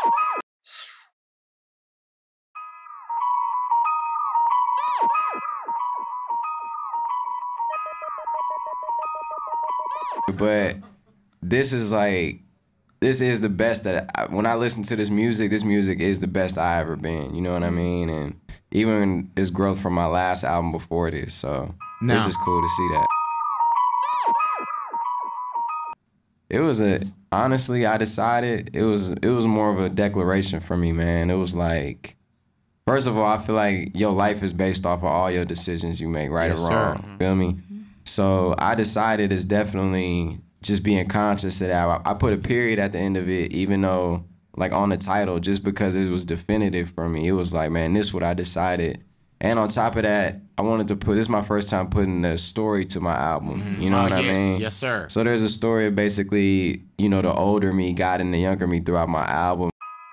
But this is the best that when I listen to this music is the best I ever been. You know what I mean? And even its growth from my last album before this. So this is cool to see that. It was honestly, I decided it was more of a declaration for me, man. It was like, first of all, I feel like your life is based off of all your decisions you make, right or wrong. Feel me? So I decided it's definitely just being conscious of that. I put a period at the end of it, even though, like, on the title, just because it was definitive for me. It was like, man, this is what I decided. And on top of that, I wanted to put, this is my first time putting a story to my album. You know what I mean? Yes, sir. So there's a story of basically, you know, the older me guiding the younger me throughout my album.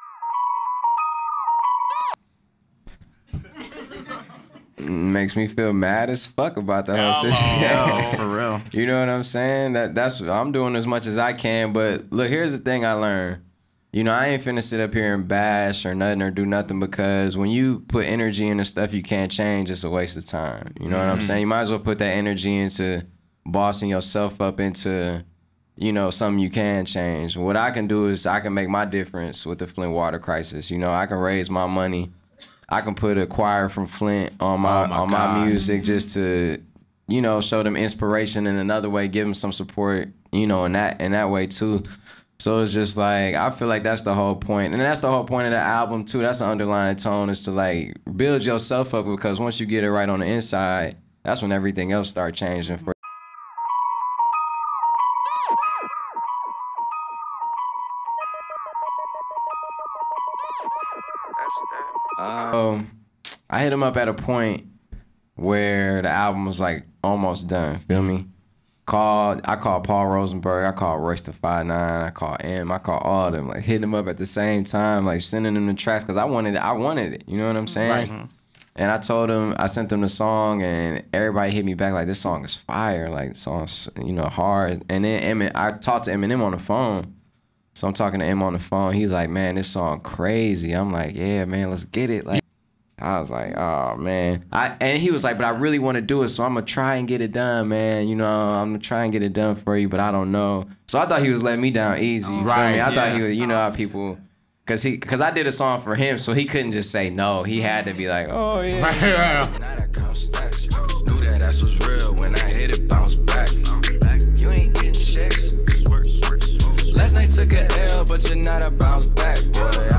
Makes me feel mad as fuck about the whole situation. For real. You know what I'm saying? That's I'm doing as much as I can. But look, here's the thing I learned. You know, I ain't finna sit up here and bash or nothing or do nothing, because when you put energy into stuff you can't change, it's a waste of time. You know what I'm saying? You might as well put that energy into bossing yourself up into, you know, something you can change. What I can do is I can make my difference with the Flint water crisis. You know, I can raise my money. I can put a choir from Flint on my music just to, you know, show them inspiration in another way, give them some support, you know, in that way too. So it's just like, I feel like that's the whole point. And that's the whole point of the album too. That's the underlying tone, is to like build yourself up, because once you get it right on the inside, that's when everything else starts changing for I hit him up at a point where the album was like almost done, feel me? I called Paul Rosenberg, I called Royce the 5'9", I called M, I called all of them, like hitting them up at the same time, like sending them the tracks, because I wanted it, you know what I'm saying? Right. And I told them, I sent them the song, and everybody hit me back like, this song is fire, like, the song's, you know, hard. And then I talked to Eminem on the phone. So I'm talking to him on the phone. He's like, man, this song crazy. I'm like, yeah, man, let's get it. Like, I was like, oh, man. And he was like, but I really want to do it, so I'm going to try and get it done, man. You know, I'm going to try and get it done for you, but I don't know. So I thought he was letting me down easy. Right. I thought he was, you know how people, because I did a song for him, so he couldn't just say no. He had to be like, oh, yeah. Knew that ass was real when I hit it, bounce back. You ain't getting checks. Last night took a L, but you're not a bounce back, boy.